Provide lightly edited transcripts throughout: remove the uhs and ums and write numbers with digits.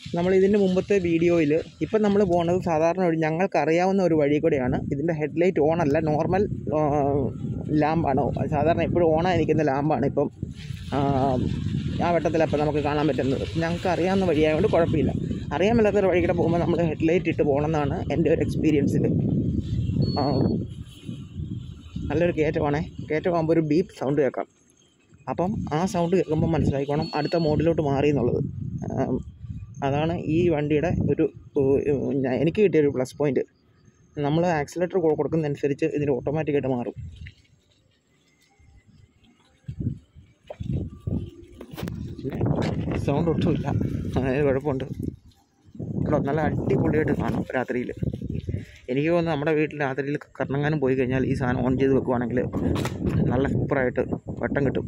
നമ്മൾ ഇതിൻ്റെ മുമ്പത്തെ വീഡിയോയിൽ ഇപ്പം നമ്മൾ പോകുന്നത് സാധാരണ ഒരു ഞങ്ങൾക്കറിയാവുന്ന ഒരു വഴി കൂടെയാണ്. ഇതിൻ്റെ ഹെഡ്ലൈറ്റ് ഓണല്ല, നോർമൽ ലാമ്പാണ്. സാധാരണ എപ്പോഴും ഓണായിരിക്കുന്ന ലാമ്പാണ് ഇപ്പം ആ വെട്ടത്തിലപ്പം നമുക്ക് കാണാൻ പറ്റുന്നത്. ഞങ്ങൾക്ക് അറിയാവുന്ന വഴിയായതുകൊണ്ട് കുഴപ്പമില്ല. അറിയാൻ മേലാത്തൊരു വഴി കൂടെ പോകുമ്പോൾ നമ്മൾ ഹെഡ്ലൈറ്റ് ഇട്ട് പോകണമെന്നാണ് എൻ്റെ ഒരു എക്സ്പീരിയൻസിൽ. നല്ലൊരു കയറ്റമാണേ. കയറ്റമാകുമ്പോൾ ഒരു ബീപ്പ് സൗണ്ട് കേൾക്കാം. അപ്പം ആ സൗണ്ട് കേൾക്കുമ്പോൾ മനസ്സിലായിക്കോണം അടുത്ത മോഡിലോട്ട് മാറി എന്നുള്ളത്. അതാണ് ഈ വണ്ടിയുടെ ഒരു എനിക്ക് കിട്ടിയൊരു പ്ലസ് പോയിൻറ്റ്. നമ്മൾ ആക്സിലേറ്റർ കൊടുക്കുന്നതനുസരിച്ച് ഇതിന് ഓട്ടോമാറ്റിക്കായിട്ട് മാറും. പിന്നെ സൗണ്ട് ഒട്ടുമില്ല, അതായത് കുഴപ്പമുണ്ട്. നല്ല അടിപൊളിയായിട്ട് കാണും രാത്രിയിൽ. എനിക്ക് തോന്നുന്നു നമ്മുടെ വീട്ടിൽ രാത്രിയിൽ കറങ്ങാനും പോയി കഴിഞ്ഞാൽ ഈ സാധനം ഓൺ ചെയ്ത് വെക്കുവാണെങ്കിൽ നല്ല സൂപ്പറായിട്ട് വെട്ടം കിട്ടും.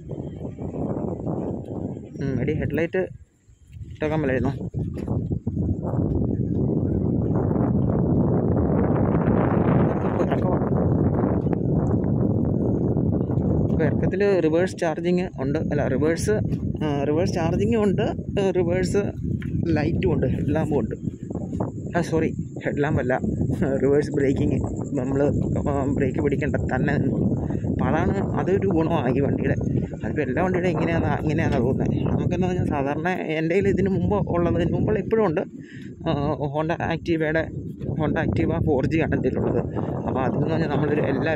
എടി ഹെഡ്ലൈറ്റ് ഇട്ടേക്കാൻ മേലായിരുന്നോ? ഇപ്പോൾ ഇറക്കത്തിൽ റിവേഴ്സ് ചാർജിങ് ഉണ്ട്. അല്ല, റിവേഴ്സ് ചാർജിങ്ങും ഉണ്ട്, റിവേഴ്സ് ലൈറ്റും ഉണ്ട്, ഹെഡ് ലാമ്പും ഉണ്ട്. സോറി, ഹെഡ് ലാമ്പല്ല, റിവേഴ്സ് ബ്രേക്കിങ്. നമ്മൾ ബ്രേക്ക് പിടിക്കേണ്ട തന്നെ നിന്നു. അപ്പോൾ അതൊരു ഗുണമാണ് ഈ വണ്ടിയുടെ. അതിപ്പോൾ എല്ലാ വണ്ടിയുടെ ഇങ്ങനെയാണെന്നാണ് തോന്നുന്നത്. നമുക്കെന്ന് പറഞ്ഞാൽ സാധാരണ എൻ്റെ കയ്യിൽ ഇതിന് മുമ്പുള്ള ഇപ്പോഴും ഉണ്ട്. ഹോണ്ട ആക്റ്റീവ 4G ആണ് എൻ്റെ കയ്യിലുള്ളത്. അപ്പോൾ അതെന്ന് പറഞ്ഞാൽ നമ്മളൊരു എല്ലാ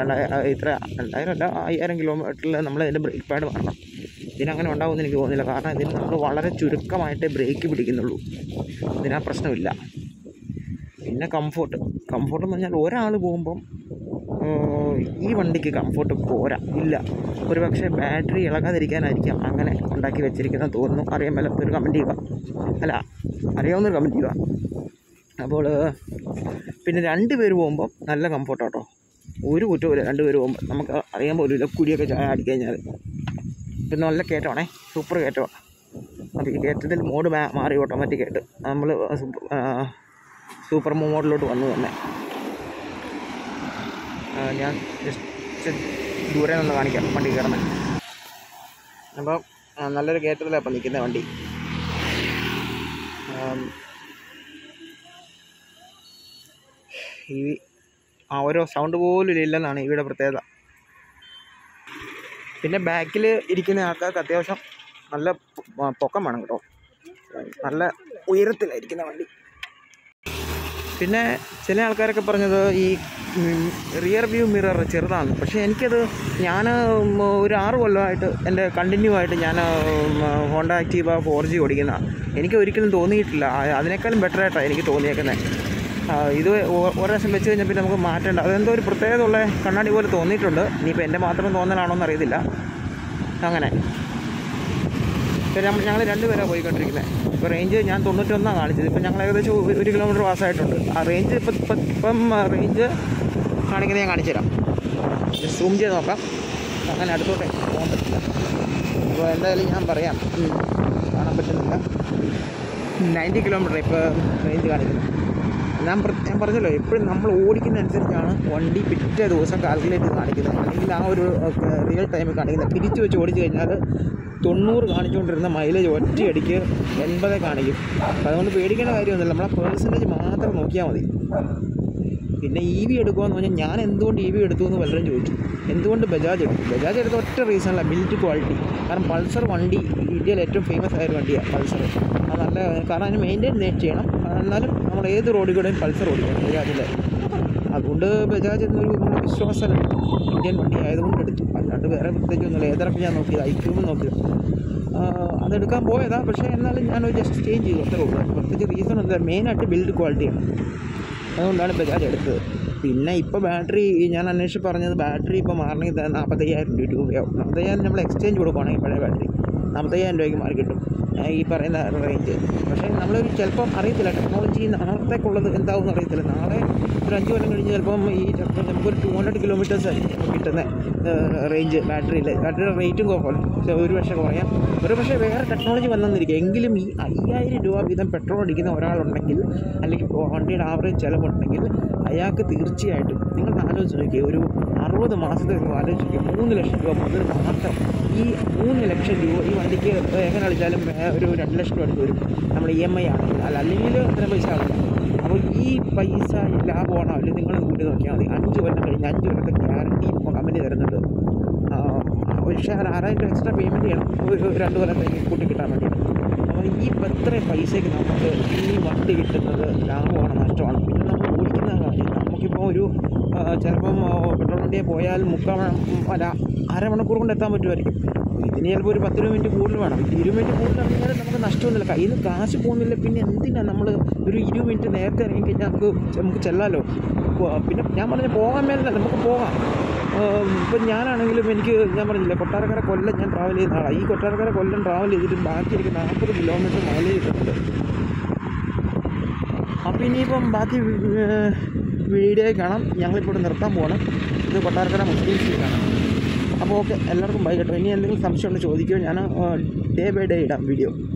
5000 കിലോമീറ്ററിൽ നമ്മൾ അതിൻ്റെ ബ്രേക്ക് പാഡ് മാറണം. ഇതിനങ്ങനെ ഉണ്ടാകുമെന്ന് എനിക്ക് തോന്നുന്നില്ല. കാരണം ഇതിന് നമ്മൾ വളരെ ചുരുക്കമായിട്ടേ ബ്രേക്ക് പിടിക്കുന്നുള്ളൂ. ഇതിനാ പ്രശ്നമില്ല. പിന്നെ കംഫോർട്ട് എന്ന് പറഞ്ഞാൽ ഒരാൾ പോകുമ്പം ഈ വണ്ടിക്ക് കംഫോർട്ട് ഇല്ല. ഒരു പക്ഷേ ബാറ്ററി ഇളകാതിരിക്കാനായിരിക്കാം അങ്ങനെ ഉണ്ടാക്കി വെച്ചിരിക്കുന്നത് തോന്നുന്നു. അറിയാൻ മേലാത്തൊരു കമൻറ്റ് ചെയ്യുക, അല്ല അറിയാവുന്നൊരു കമൻറ്റ് ചെയ്യുക. അപ്പോൾ പിന്നെ 2 പേര് പോകുമ്പം നല്ല കംഫോർട്ടാട്ടോ, ഒരു കുറ്റമില്ല. 2 പേര് പോകുമ്പോൾ നമുക്ക് അറിയാൻ പോലുമില്ല കുടിയൊക്കെ അടിക്കഴിഞ്ഞാൽ. പിന്നെ നല്ല കയറ്റമാണേ, സൂപ്പർ കയറ്റമാണ്. അപ്പോൾ ഈ കയറ്റത്തിൽ മോഡ് മാറി ഓട്ടോമാറ്റിക്കായിട്ട് നമ്മൾ സൂപ്പർ മോഡിലോട്ട് വന്നു തന്നെ. ഞാൻ ജസ്റ്റ് ദൂരെ നിന്ന് കാണിക്കാം വണ്ടി കയറുന്നത്. അപ്പം നല്ലൊരു കയറ്റത്തിലാണ് അപ്പം നിൽക്കുന്ന വണ്ടി. ഈ ഓരോ സൗണ്ട് പോലും ഇല്ലെന്നാണ് ഇവിടെ പ്രത്യേകത. പിന്നെ ബാക്കിൽ ഇരിക്കുന്ന ആൾക്കാർക്ക് അത്യാവശ്യം നല്ല പൊക്കം വേണം കേട്ടോ, നല്ല ഉയരത്തിലായിരിക്കുന്ന വണ്ടി. പിന്നെ ചില ആൾക്കാരൊക്കെ പറഞ്ഞത് ഈ റിയർ വ്യൂ മിറർ ചെറുതാണ്. പക്ഷേ ഞാൻ ഒരു 6 കൊല്ലമായിട്ട് എൻ്റെ കണ്ടിന്യൂ ആയിട്ട് ഞാൻ ഹോണ്ട ആക്റ്റീവ 4G ഓടിക്കുന്നതാണ്. എനിക്ക് ഒരിക്കലും തോന്നിയിട്ടില്ല. അതിനേക്കാളും ബെറ്ററായിട്ടാണ് എനിക്ക് തോന്നിയേക്കുന്നത്. ഇത് ഒരു പ്രാവശ്യം വെച്ച് കഴിഞ്ഞാൽ പിന്നെ നമുക്ക് മാറ്റേണ്ട, അതെന്തോ ഒരു പ്രത്യേകത ഉള്ള കണ്ണാടി പോലെ തോന്നിയിട്ടുണ്ട്. ഇനിയിപ്പോൾ എൻ്റെ മാത്രം തോന്നലാണോ എന്നറിയത്തില്ല. അങ്ങനെ ഞങ്ങൾ 2 പേരാണ് പോയിക്കൊണ്ടിരിക്കുന്നത്. ഇപ്പോൾ റേഞ്ച് ഞാൻ 91 കാണിച്ചത്. ഇപ്പം ഞങ്ങൾ ഏകദേശം 1 കിലോമീറ്റർ പാസ്സായിട്ടുണ്ട്. ആ റേഞ്ച് ഇപ്പം റേഞ്ച് കാണിക്കുന്നത് ഞാൻ കാണിച്ചു തരാം. സൂം ചെയ്ത് നോക്കാം. അങ്ങനെ അടുത്തോട്ടെ പോകാൻ പറ്റില്ല. അപ്പോൾ എന്തായാലും ഞാൻ പറയാം, കാണാൻ പറ്റുന്നില്ല. 90 കിലോമീറ്റർ ഇപ്പോൾ റേഞ്ച് കാണിക്കുന്നത്. ഞാൻ പറഞ്ഞല്ലോ, എപ്പോഴും നമ്മൾ ഓടിക്കുന്നതനുസരിച്ചാണ് വണ്ടി പിറ്റേ ദിവസം കാൽക്കുലേറ്റ് കാണിക്കുന്നത്, അല്ലെങ്കിൽ ആ ഒരു റിയൽ ടൈമിൽ കാണിക്കുന്നത്. തിരിച്ച് വെച്ച് ഓടിച്ചു കഴിഞ്ഞാൽ 90 കാണിച്ചുകൊണ്ടിരുന്ന മൈലേജ് ഒറ്റയടിക്ക് 80 കാണിക്കും. അപ്പോൾ അതുകൊണ്ട് പേടിക്കേണ്ട കാര്യമൊന്നുമില്ല. നമ്മളെ പേഴ്സൻറ്റേജ് മാത്രം നോക്കിയാൽ മതി. പിന്നെ EV എടുക്കുകയെന്ന് പറഞ്ഞാൽ ഞാൻ എന്തുകൊണ്ട് EV എടുത്തു എന്ന് പലരും ചോദിച്ചു. എന്തുകൊണ്ട് ബജാജ് എടുത്ത ഒറ്റ റീസണല്ല, ബിൽഡ് ക്വാളിറ്റി. കാരണം പൾസർ വണ്ടി ഇന്ത്യയിൽ ഏറ്റവും ഫേമസ് ആയൊരു വണ്ടിയാണ് പൾസർ. അത് നല്ല, കാരണം അതിന് മെയിൻറ്റെയിൻ ചെയ്യണം. എന്നാലും നമ്മൾ ഏത് റോഡിൽ കൂടെയും പൾസർ ഓടിക്കണം ബജാജിൽ. അതുകൊണ്ട് ബജാജ് എന്നൊരു വിശ്വാസം ഇന്ത്യൻ വണ്ടി ആയതുകൊണ്ട് എടുത്തു. അല്ലാണ്ട് വേറെ പ്രത്യേകിച്ചൊന്നുമില്ല. ഏതൊക്കെ ഞാൻ നോക്കിയത്, ഐക്യൂബ് നോക്കിയത്, അതെടുക്കാൻ പോയതാണ്. പക്ഷേ എന്നാലും ഞാനൊരു ജസ്റ്റ് ചേഞ്ച് ചെയ്തു, അത്രേ ഉള്ളൂ. പ്രത്യേകിച്ച് റീസൺ എന്താ, മെയിനായിട്ട് ബിൽഡ് ക്വാളിറ്റിയാണ്. അതുകൊണ്ടാണ് ബജാജ് എടുത്തത്. പിന്നെ ഇപ്പോൾ ബാറ്ററി ഞാൻ അന്വേഷിച്ച് പറഞ്ഞത്, ബാറ്ററി ഇപ്പോൾ മാറണമെങ്കിൽ 45,000 രൂപയാവും. 45,000 നമ്മൾ എക്സ്ചേഞ്ച് കൊടുക്കുകയാണെങ്കിൽ പഴയ ബാറ്ററി 45,000 രൂപയ്ക്ക് മാറി കിട്ടും ഈ പറയുന്ന റേഞ്ച്. പക്ഷേ നമ്മളൊരു ചിലപ്പം അറിയത്തില്ല, ടെക്നോളജി നാളത്തേക്കുള്ളത് എന്താവും അറിയത്തില്ല. നാളെ ഒരു 5 കൊല്ലം കഴിഞ്ഞ് ചിലപ്പം ഈ നമുക്കൊരു 200 കിലോമീറ്റേഴ്സ് ആയിരിക്കും കിട്ടുന്ന റേഞ്ച് ബാറ്ററിയുടെ റേറ്റും കുഴപ്പമില്ല. പക്ഷേ ഒരു പക്ഷേ കുറയാം. ഒരു പക്ഷേ വേറെ ടെക്നോളജി വന്നെന്നിരിക്കും. എങ്കിലും ഈ 5,000 രൂപ വീതം പെട്രോൾ അടിക്കുന്ന ഒരാളുണ്ടെങ്കിൽ, അല്ലെങ്കിൽ വണ്ടിയുടെ ആവറേജ് ചിലവുണ്ടെങ്കിൽ, അയാൾക്ക് തീർച്ചയായിട്ടും നിങ്ങൾ ആലോചിച്ച് നോക്കിയാൽ ഒരു 60 മാസത്തേക്ക് ആലോചിച്ച് നോക്കിയാൽ 3 ലക്ഷം രൂപ മുതൽ മാത്രം ഈ 3 ലക്ഷം രൂപ ഈ വണ്ടിക്ക് എങ്ങനെ കളിച്ചാലും ഒരു 2 ലക്ഷം രൂപ അടുത്ത് വരും നമ്മൾ EMI ആണെങ്കിൽ. അല്ലെങ്കിൽ അത്രയും പൈസ ആവില്ല. അപ്പോൾ ഈ പൈസ ലാഭമാണോ അല്ലെങ്കിൽ നിങ്ങൾ കൂട്ടി നോക്കിയാൽ മതി. 5 കൊല്ലം കഴിഞ്ഞ് 5 കൊല്ലത്തെ ഗ്യാരണ്ടി ഇപ്പോൾ കമ്പനി തരുന്നുണ്ട്. പക്ഷേ 6,000 രൂപ എക്സ്ട്രാ പേയ്മെൻറ്റ് ചെയ്യണം ഒരു 2 കൊല്ലത്തേക്ക് കൂട്ടി കിട്ടാൻ വേണ്ടിയിട്ട്. അപ്പോൾ ഈ ഇത്രയും പൈസയ്ക്ക് നമുക്ക് ഈ വണ്ടി കിട്ടുന്നത് ലാഭമാണ് നഷ്ടമാണ്. പിന്നെ നമ്മൾ ഓടിക്കുന്ന കാര്യം നമുക്കിപ്പോൾ ഒരു ചിലപ്പം പെട്രോൾ വണ്ടിയെ പോയാൽ അരമണിക്കൂർ കൊണ്ട് എത്താൻ പറ്റുമായിരിക്കും. ഇതിന് ചിലപ്പോൾ ഒരു 10-20 മിനിറ്റ് കൂടുതൽ വേണം. 20 മിനിറ്റ് കൂടുതൽ ഇറങ്ങിയാൽ നമുക്ക് നഷ്ടമൊന്നുമില്ല. കയ്യിൽ നിന്ന് കാശ് പോകുന്നില്ല. പിന്നെ എന്തിനാണ് നമ്മൾ ഒരു 20 മിനിറ്റ് നേരത്തെ ഇറങ്ങിക്കഴിഞ്ഞാൽ നമുക്ക് ചെല്ലാമല്ലോ. പിന്നെ ഞാൻ പറഞ്ഞ പോകാൻ മേലല്ല, നമുക്ക് പോകാം. ഇപ്പം ഞാനാണെങ്കിലും ഞാൻ പറഞ്ഞില്ല, കൊട്ടാരക്കര കൊല്ലം ഞാൻ ട്രാവൽ ചെയ്യുന്ന ആളാണ്. ഈ കൊട്ടാരക്കര കൊല്ലം ട്രാവൽ ചെയ്തിട്ട് ബാക്കി എനിക്ക് 40 കിലോമീറ്റർ മൈലേജ് കിട്ടുന്നുണ്ട്. അപ്പോൾ ഇനിയിപ്പം ബാക്കി വീഡിയോ കാണാം. ഞങ്ങളിപ്പോൾ ഇവിടെ നിർത്താൻ പോകണം. ഇത് കൊട്ടാരക്കര മുസ്ലിം സ്ട്രീറ്റാണ്. അപ്പോൾ ഓക്കെ, എല്ലാവർക്കും ബൈ കേട്ടോ. ഇനി എന്തെങ്കിലും സംശയം ഉണ്ടെങ്കിൽ ചോദിക്കുമോ, ഞാൻ ഡേ ബൈ ഡേ ഇടാം വീഡിയോ.